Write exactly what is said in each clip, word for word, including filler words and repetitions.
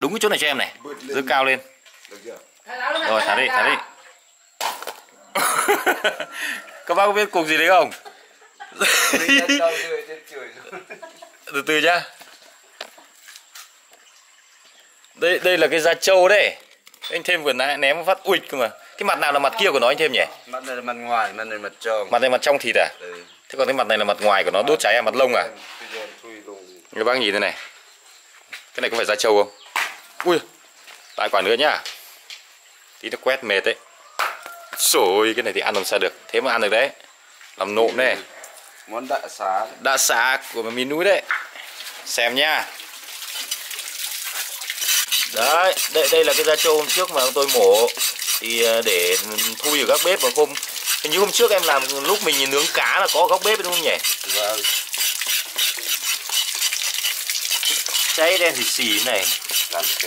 Đúng cái chỗ này cho em này, giữ cao lên. Rồi thả đi, thả đi. Các bác có biết cục gì đấy không? Từ từ nhá. Đây đây là cái da trâu đấy. Anh thêm vừa nãy ném phát uịch cơ mà. Cái mặt nào là mặt kia của nó anh thêm nhỉ? Mặt này là mặt ngoài, mặt này mặt trong. Mặt này mặt trong thịt à? Ừ. Thế còn cái mặt này là mặt ngoài của nó, đốt cháy à, mặt lông à? Các bác nhìn thế này. Cái này có phải da trâu không? Ui, lại quả nữa nhá. Tí nó quét mệt đấy. Trời, cái này thì ăn làm sao được. Thế mà ăn được đấy. Làm nộm đấy. Món đạ xá. Đạ xá của miền núi đấy. Xem nha. Đấy, đây, đây là cái da trâu hôm trước mà tôi mổ. Thì để thui ở các bếp mà hôm hình như hôm trước em làm lúc mình nướng cá là có góc bếp đúng không nhỉ? Vâng. Cháy đen thì xì thế này. Làm kê.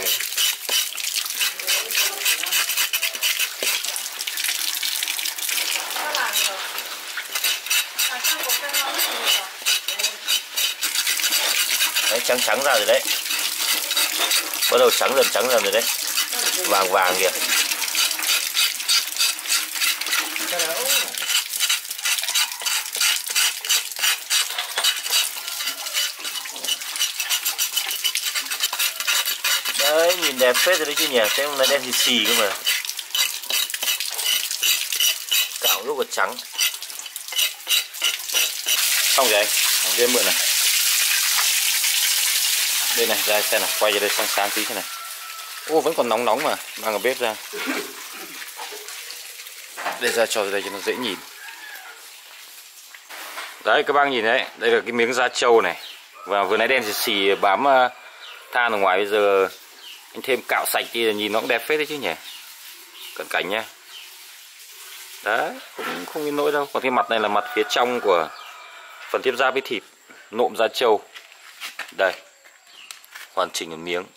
Đấy, trắng trắng ra rồi đấy. Bắt đầu trắng dần trắng dần rồi đấy. Vàng vàng kìa. Đấy, nhìn đẹp phết rồi đấy chứ nhỉ. Thế mà đen thì xì cơ mà. Cạo lúc còn trắng. Xong rồi anh, dê mượn này. Đây này, ra xem nào, quay ra đây sáng sáng tí thế này. Ô, vẫn còn nóng nóng mà, mang ở bếp ra. Để ra cho đây cho nó dễ nhìn. Đấy, các bác nhìn đấy, đây là cái miếng da trâu này. Và vừa nãy đen xì xì bám than ở ngoài, bây giờ anh thêm cạo sạch thì nhìn nó cũng đẹp phết đấy chứ nhỉ. Cận cảnh nhá. Đấy, cũng không đến nỗi đâu. Còn cái mặt này là mặt phía trong của phần tiếp giáp với thịt, nộm da trâu. Đây, hoàn chỉnh một miếng.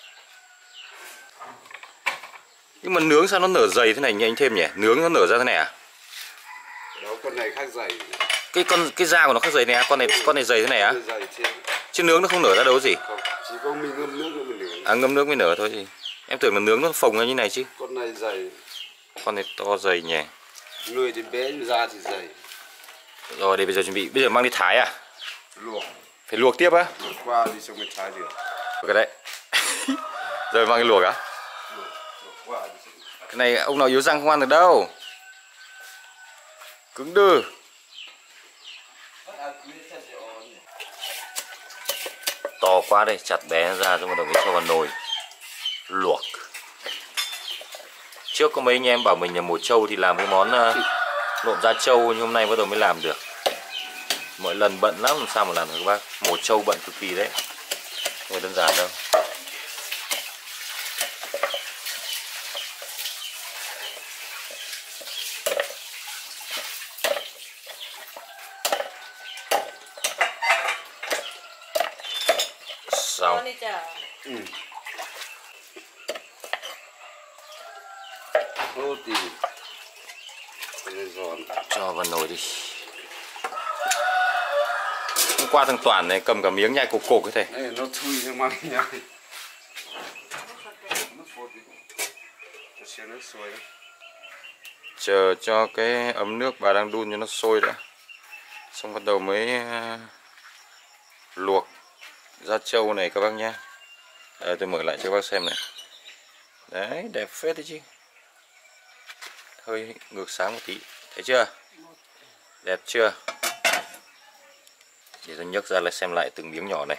Nhưng mà nướng sao nó nở dày thế này nhỉ anh Thêm nhỉ? Nướng nó nở ra thế này à? Đó, con này khác dày. Cái con cái da của nó khác dày này à? Con này con này dày thế này á? À? Chứ nướng nó không nở ra đâu gì? Không, chỉ có mình ngâm nước mới nở. À, ngâm nước mới nở thôi gì. Em tưởng là nướng nó phồng ra như này chứ. Con này dày. Con này to dày nhỉ. Người thì bé, da thì dày. Rồi, để bây giờ chuẩn bị, bây giờ mang đi thái à? Luộc. Phải luộc tiếp á? Luộc qua đi xong mới thái được. Cái đấy. Rồi mang đi luộc á? Luộc, luộc qua đi xong. Cái này ông nào yếu răng không ăn được đâu. Cứng đơ. To quá đây, chặt bé ra rồi bắt đầu mới cho vào nồi luộc. Trước có mấy anh em bảo mình là mổ trâu thì làm cái món uh, nộm da trâu, nhưng hôm nay bắt đầu mới làm được. Mỗi lần bận lắm làm sao mà làm được các bác. Mổ trâu bận cực kỳ đấy, không phải đơn giản đâu. Xong. Ừ. Ô thì giòn. Cho vào nồi đi. Hôm qua thằng Toản này cầm cả miếng nhai cục cục cái thể. Ê, nó thui nhưng mà nhai. Chờ cho cái ấm nước bà đang đun cho nó sôi đã. Xong bắt đầu mới uh, luộc da trâu này các bác nhé. Đây, tôi mở lại cho các bác xem này. Đấy, đẹp phết đấy chứ. Hơi ngược sáng một tí. Thấy chưa? Đẹp chưa? Để tôi nhấc ra lại xem lại từng miếng nhỏ này.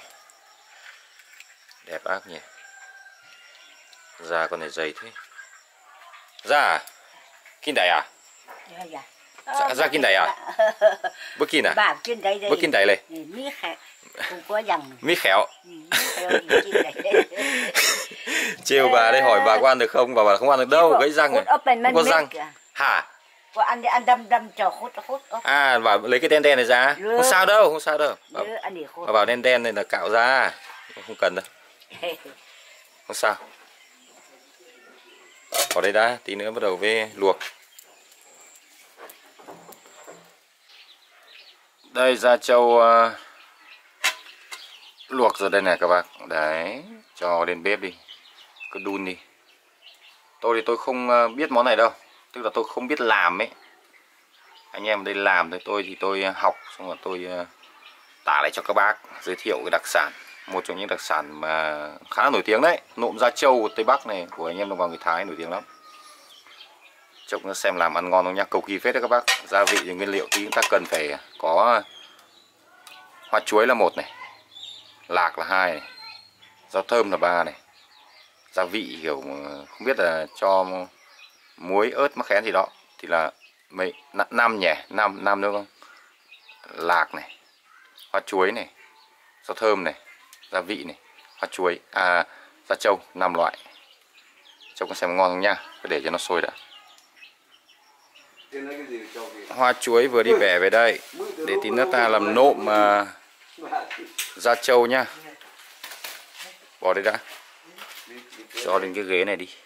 Đẹp ác nhỉ. Da con này dày thế. Da à? Kinh đáy à? Dạ, dạ. Ra, ra kinh đáy à? Bước kinh à? Bà kinh đáy đây. Bước kinh đáy này. Mí khéo. Cũng có dần. Mí khéo. Mí khéo kinh đáy. Trêu bà đây, hỏi bà có ăn được không? Bà bảo không ăn được đâu, gãy răng rồi. Không có răng. Hả? Có ăn đi ăn đâm đâm cho hút hút. À, bảo lấy cái đen đen này ra. Không sao đâu, không sao đâu. Bà, bà bảo đen đen này là cạo ra. Không cần đâu. Không sao. Ở đây đã, tí nữa bắt đầu về luộc. Đây da trâu uh, luộc rồi đây này các bác. Đấy, cho lên bếp đi. cứ đun đi. Tôi thì tôi không biết món này đâu, tức là tôi không biết làm ấy. Anh em ở đây làm thì tôi thì tôi học xong rồi tôi tả lại cho các bác, giới thiệu cái đặc sản, một trong những đặc sản mà khá là nổi tiếng đấy, nộm da trâu Tây Bắc này của anh em đồng bào người Thái nổi tiếng lắm. Chốc nó xem làm ăn ngon không nhá, cầu kỳ phết đấy các bác. Gia vị thì nguyên liệu tí chúng ta cần phải có hoa chuối là một này, lạc là hai này, rau thơm là ba này, gia vị kiểu không biết là cho muối ớt mắc khén gì đó thì là mấy năm nhỉ, năm năm nữa không, lạc này, hoa chuối này, rau thơm này, gia vị này, hoa chuối, à da trâu, năm loại. Chốc con xem ngon không nha, cứ để cho nó sôi đã. Hoa chuối vừa đi bẻ về đây để tí nữa ta làm nộm uh, da trâu nhá. Bỏ đây đã, cho lên cái ghế này đi.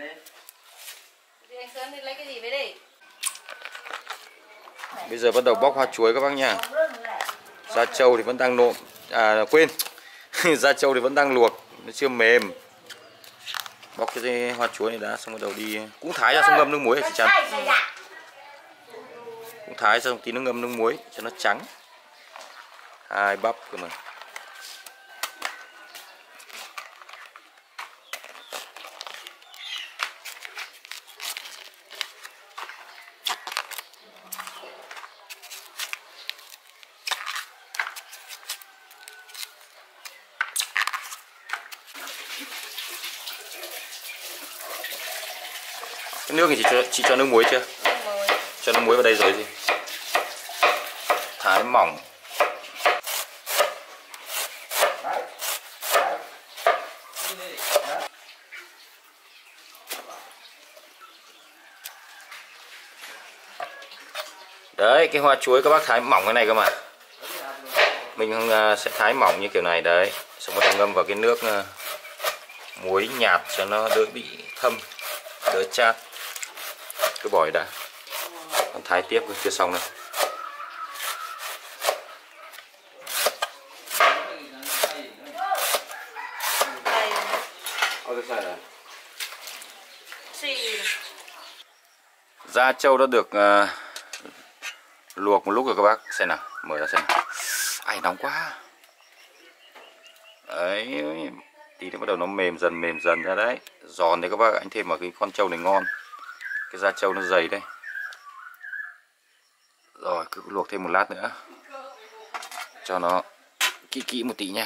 Bây giờ bắt đầu bóc hoa chuối các bác nha. Da trâu thì vẫn đang nộm, à quên, da trâu thì vẫn đang luộc, nó chưa mềm. Bóc cái hoa chuối này đã, xong bắt đầu đi cũng thái ra xong ngâm nước muối ở chị Trần. Cũng thái ra xong tí nước ngâm nước muối cho nó trắng. Hai bắp cơ mà. Cái nước thì chị cho, chị cho nước muối chưa? Cho nước muối vào đây rồi gì? Thái mỏng. Đấy, cái hoa chuối các bác thái mỏng cái này cơ mà. Mình sẽ thái mỏng như kiểu này đấy. Xong bắt đầu ngâm vào cái nước muối nhạt cho nó đỡ bị thâm, đỡ chát. Cứ bỏ đã. Còn thái tiếp chưa xong đâu. Da trâu đã được uh, luộc một lúc rồi các bác. Xem nào, mở ra xem nào. Ai nóng quá. Đấy, tí nữa bắt đầu nó mềm dần mềm dần ra đấy. Giòn đấy các bác, anh thêm vào cái con trâu này ngon. Cái da trâu nó dày đây. Rồi cứ luộc thêm một lát nữa cho nó kỹ kỹ một tí nha.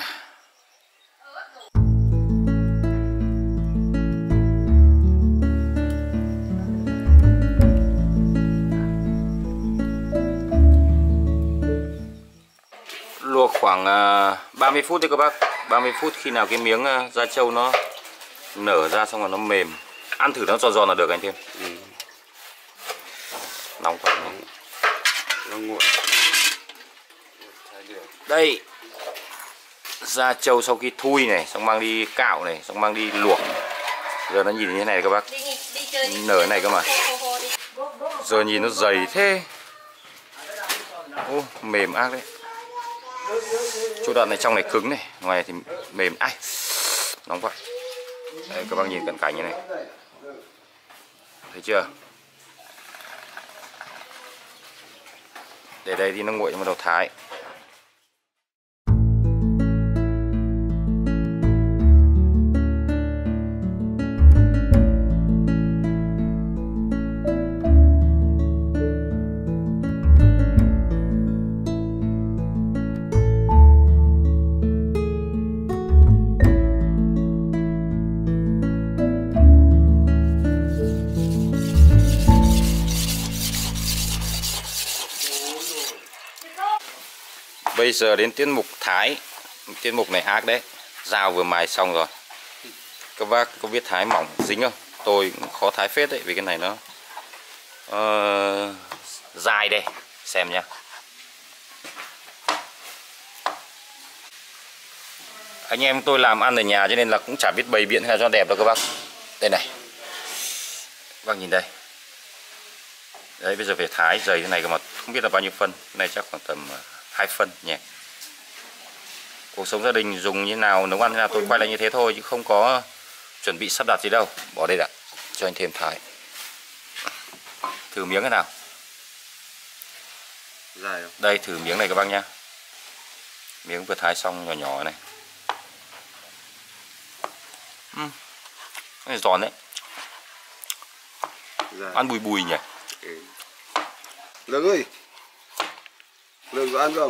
Luộc khoảng uh, ba mươi phút thôi các bác. ba mươi phút, khi nào cái miếng uh, da trâu nó nở ra xong rồi nó mềm, ăn thử nó giòn giòn là được anh Thiên. Ừ. Nóng quá. Nó nguội. Đây, da trâu sau khi thui này, xong mang đi cạo này, xong mang đi luộc. Giờ nó nhìn như thế này các bác. Nở thế này cơ mà. Giờ nhìn nó dày thế. Ô, mềm ác đấy. Chỗ đoạn này trong này cứng này, ngoài thì mềm. Ai, nóng quá. Đây, các bác nhìn cận cảnh như này. Thấy chưa? Để đây thì nó nguội bắt đầu thái. Bây giờ đến tiết mục thái. Tiết mục này ác đấy. Dao vừa mài xong rồi. Các bác có biết thái mỏng dính không? Tôi cũng khó thái phết đấy, vì cái này nó uh, dài đây. Xem nha. Anh em tôi làm ăn ở nhà cho nên là cũng chả biết bày biện hay cho đẹp đâu các bác. Đây này. Các bác nhìn đây. Đấy, bây giờ phải thái dày thế này cơ mà không biết là bao nhiêu phân. Cái này chắc khoảng tầm hai phân nhé. Cuộc sống gia đình dùng như nào, nấu ăn như nào tôi quay lại như thế thôi, chứ không có chuẩn bị sắp đặt gì đâu, bỏ đây đã, cho anh thêm thái. Thử miếng cái nào. Dài không? Đây thử miếng này các bác nhá. Miếng vừa thái xong nhỏ nhỏ này. Uhm. Cái này giòn đấy. Dài. Ăn bùi bùi nhỉ. Ừ. Lương ơi, Lương có ăn không?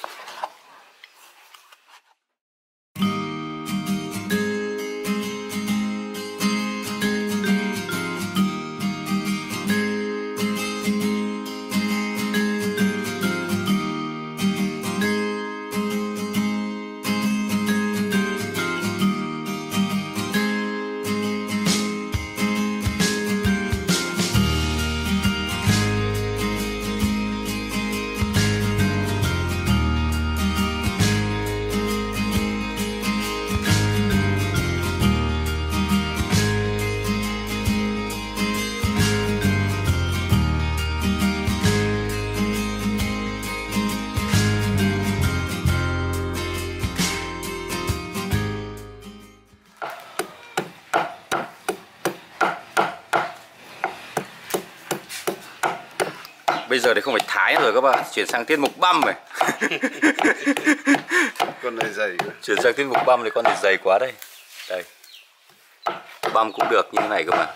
Bây giờ thì không phải thái rồi các bạn, chuyển sang tiết mục băm rồi. Con này dày quá. Chuyển sang tiết mục băm thì con này dày quá đây. Đây. Băm cũng được như thế này các bạn.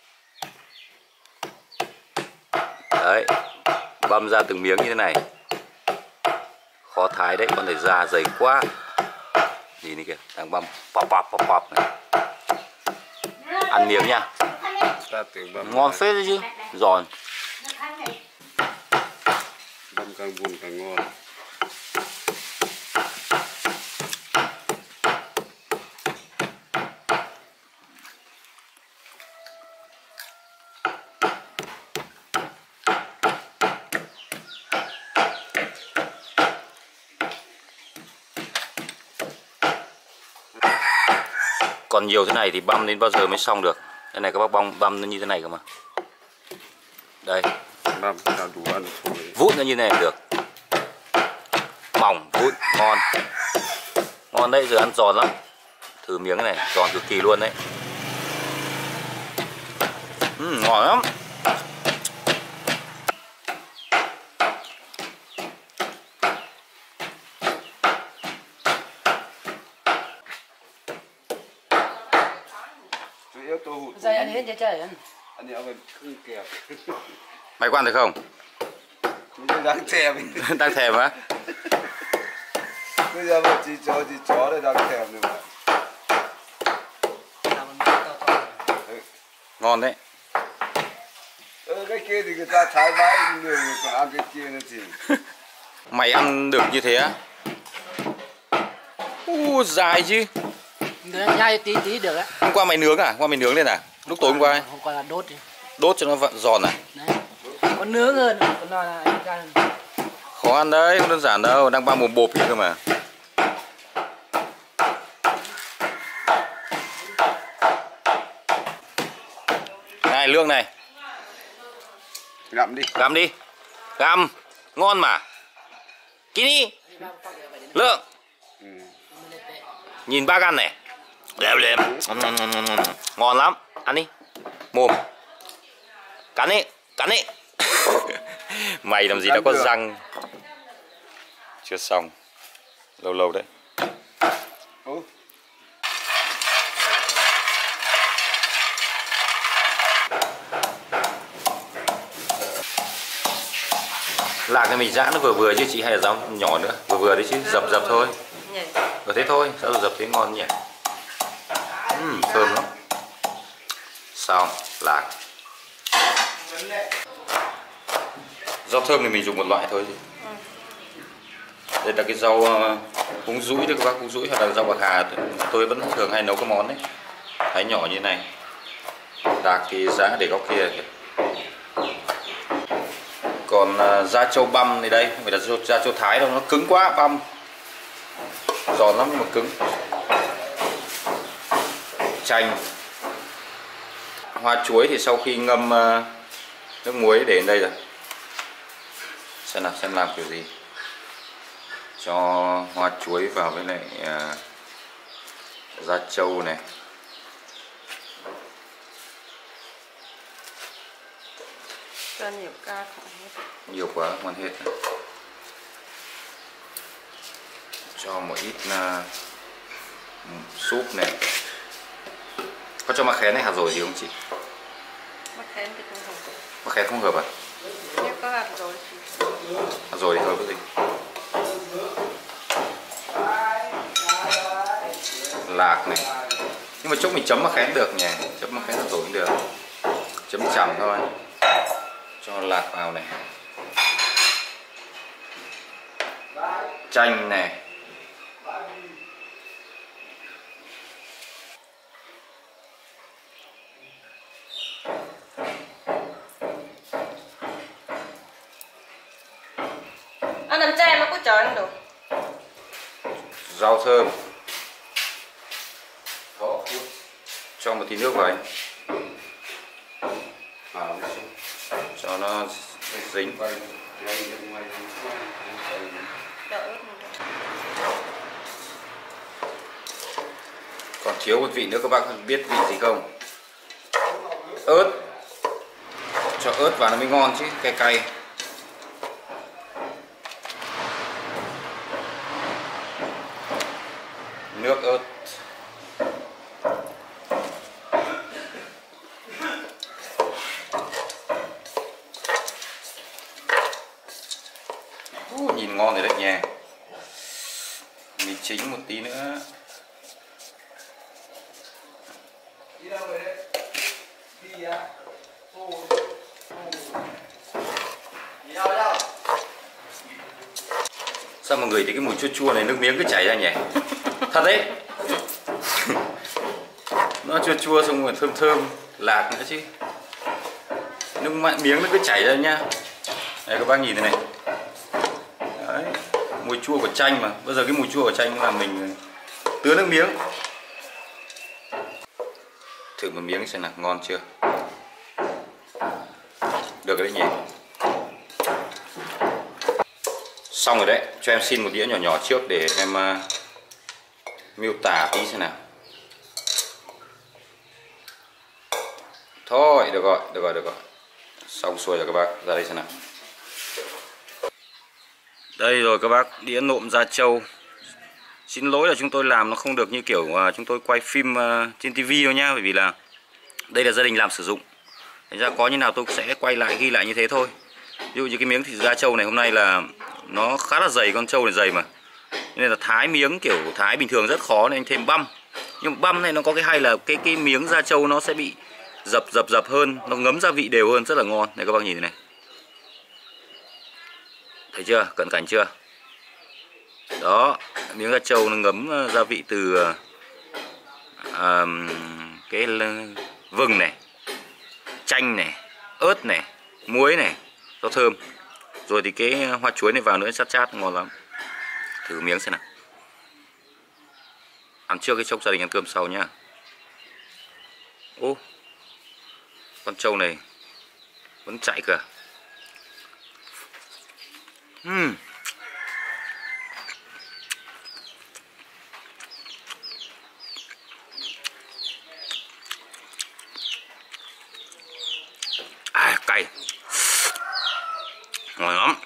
Đấy. Băm ra từng miếng như thế này. Khó thái đấy, con này da dày quá. Nhìn này kìa, đang băm pop pop pop pop này. Ăn miếng nha. Ta tưởng băm Ngon phết đấy chứ, giòn. băm càng vun càng ngon. Còn nhiều thế này thì băm đến bao giờ mới xong được. Đây này các bác băm băm nó như thế này cơ mà. Đây. Băm nào đủ ăn thôi. Vụn nó như thế này được. Mỏng, vụn, ngon. Ngon đấy, giờ ăn giòn lắm. Thử miếng này, giòn cực kỳ luôn đấy. Uhm, ngon lắm. Dây ăn hết cho trời ăn. Anh ấy phải cưng kẹp. Mày có ăn được không? Mình đang thèm. Đang thèm á? Bây giờ mà chị chó chị chó đây đang thèm rồi mà. Ngon đấy. Ừ, cái kia thì người ta thái mãi người còn ăn cái kia nữa chị. Mày ăn được như thế á? U dài chứ. Nhai tí tí được á. Hôm qua mày nướng à? Hôm qua mày nướng lên à? Lúc tối hôm qua ấy. Hôm qua là đốt đi. Đốt cho nó vặn giòn à? Đấy. Còn nướng hơn, còn nó là ăn. Khó ăn đấy, không đơn giản đâu, đang bao một bộp đi cơ mà. Này Lương này. Gặm đi. Gặm đi. Gặm. Ngon mà. Kín đi. Lương. Ừ. Nhìn bác ăn này. Lèo lèm. Ngon lắm. Ăn đi. Mồm. Cắn đi. Cắn đi. Mày làm gì đã có răng. Chưa xong. Lâu lâu đấy. Ừ. Lạc này mình giã nó vừa vừa chứ chị, hay là rau nhỏ nữa? Vừa vừa đấy chứ, dập dập thôi. Vừa thế thôi, sao dập thế ngon nhỉ? Uhm, thơm lắm. Xong, lạc. Rau thơm thì mình dùng một loại thôi. Đây là cái rau húng rũi đấy các bác, húng rũi hoặc là rau bạc hà. Tôi vẫn thường hay nấu cái món đấy. Thái nhỏ như này. Lạc thì giã để góc kia kìa. Còn uh, da trâu băm này đây, không phải là da trâu thái đâu, nó cứng quá băm. Giòn lắm nhưng mà cứng. Chanh. Hoa chuối thì sau khi ngâm uh, nước muối để đến đây rồi. Xem nào, xem làm kiểu gì. Cho hoa chuối vào với lại uh, da trâu này. cho nhiều ca không hết. Nhiều quá không ăn hết. Cho một ít uh, súp này. Có cho mắc khén này hạt rồi gì không chị? Mắc khén thì không hợp. Mắc khén không hợp à? Nếu có hạt rồi thì hạt rồi thì hợp cái gì? Lạc này. Nhưng mà chốc mình chấm mắc khén được nhỉ? Chấm mắc khén hạt rồi cũng được. Chấm chẩm thôi. Cho lạc vào này. Chanh này. ăn làm chay mà có chờ ăn được. Rau thơm. Cho một tí nước vào anh. Cho nó dính. Còn thiếu một vị nữa các bác biết vị gì không? Ớt. Cho ớt vào nó mới ngon chứ, cay cay. Nước ớt. Uh, nhìn ngon rồi đấy nha. Mì chính một tí nữa. Đi đâu rồi đấy? Đi à? Ô. Đi đâu đâu? Sao mọi người thấy cái mùi chua chua này nước miếng cứ chảy ra nhỉ? Thật đấy. Nó chua chua xong rồi thơm thơm lạc nữa chứ. Nước miếng nó cứ chảy ra nhá. Đây các bác nhìn này này. Đấy, mùi chua của chanh mà. Bây giờ cái mùi chua của chanh là mình tứa nước miếng. Thử một miếng xem nào, ngon chưa? Được đấy nhỉ? Xong rồi đấy, cho em xin một đĩa nhỏ nhỏ trước để em uh, miêu tả tí xem nào. Thôi, được rồi, được rồi, được rồi. Xong xuôi rồi các bác, ra đây xem nào. Đây rồi các bác, đĩa nộm da trâu. Xin lỗi là chúng tôi làm nó không được như kiểu uh, chúng tôi quay phim uh, trên tivi đâu nhá. Bởi vì là đây là gia đình làm sử dụng. Thành ra có như nào tôi sẽ quay lại, ghi lại như thế thôi. Ví dụ như cái miếng thịt da trâu này hôm nay là nó khá là dày, con trâu này dày mà. Nên là thái miếng kiểu thái bình thường rất khó nên anh thêm băm. Nhưng mà băm này nó có cái hay là cái cái miếng da trâu nó sẽ bị dập dập dập hơn, nó ngấm gia vị đều hơn, rất là ngon. Này các bác nhìn này. Thấy chưa? Cận cảnh chưa? Đó, miếng da trâu nó ngấm gia vị từ uh, cái vừng này, chanh này, ớt này, muối này, rau thơm. Rồi thì cái hoa chuối này vào nữa chát chát ngon lắm. Thử miếng xem nào. Ăn trước cái chốc gia đình ăn cơm sau nhá. Ô, con trâu này vẫn chạy cả. Uhm. À, cay. Ngon lắm.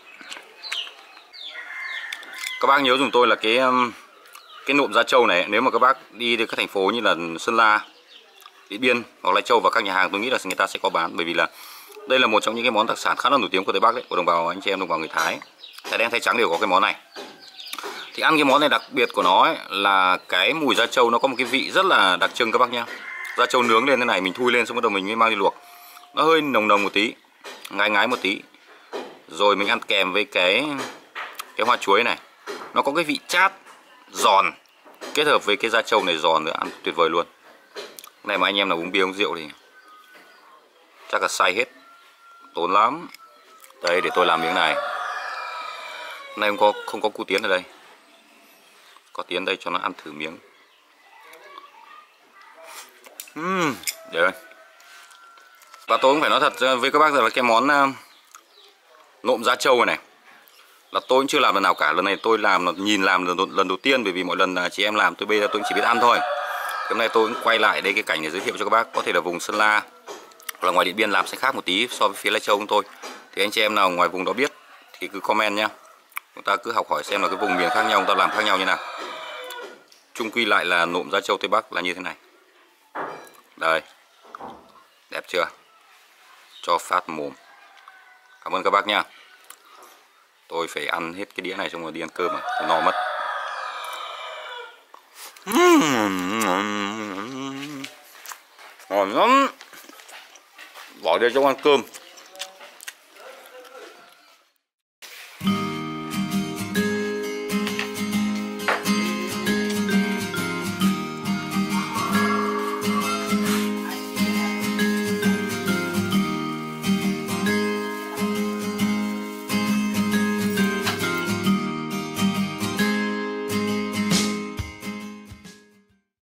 Các bác nhớ dùng tôi là cái cái nộm da trâu này, nếu mà các bác đi đến các thành phố như là Sơn La, Điện Biên hoặc Lai Châu và các nhà hàng, tôi nghĩ là người ta sẽ có bán. Bởi vì là đây là một trong những cái món đặc sản khá là nổi tiếng của Tây Bắc đấy, của đồng bào anh chị em đồng bào người Thái. Thái đen Thái trắng đều có cái món này. Thì ăn cái món này đặc biệt của nó ấy, là cái mùi da trâu nó có một cái vị rất là đặc trưng các bác nhá. Da trâu nướng lên thế này, mình thui lên xong bắt đầu mình mới mang đi luộc. Nó hơi nồng nồng một tí, ngái ngái một tí. Rồi mình ăn kèm với cái cái hoa chuối này. Nó có cái vị chát, giòn, kết hợp với cái da trâu này giòn nữa, ăn tuyệt vời luôn. Cái này mà anh em nào uống bia uống rượu thì chắc là say hết, tốn lắm. Đây, để tôi làm miếng này. Hôm nay không có, không có cu Tiến ở đây. Có Tiến đây cho nó ăn thử miếng. Uhm, để và tôi cũng phải nói thật với các bác rằng là cái món uh, nộm da trâu này, này là tôi cũng chưa làm lần nào cả. Lần này tôi làm là nhìn làm lần, lần đầu tiên. Bởi vì mỗi lần chị em làm tôi bây giờ tôi chỉ biết ăn thôi. Hôm nay tôi cũng quay lại đây cái cảnh để giới thiệu cho các bác. Có thể là vùng Sơn La hoặc là ngoài Điện Biên làm sẽ khác một tí so với phía Lai Châu của tôi. Thì anh chị em nào ngoài vùng đó biết thì cứ comment nhá. Chúng ta cứ học hỏi xem là cái vùng miền khác nhau chúng ta làm khác nhau như nào. Chung quy lại là nộm da trâu Tây Bắc là như thế này. Đây. Đẹp chưa? Cho phát mồm. Cảm ơn các bác nha. Tôi phải ăn hết cái đĩa này xong rồi đi ăn cơm à, tôi no mất. Ngon lắm. Bỏ đây cho ăn cơm.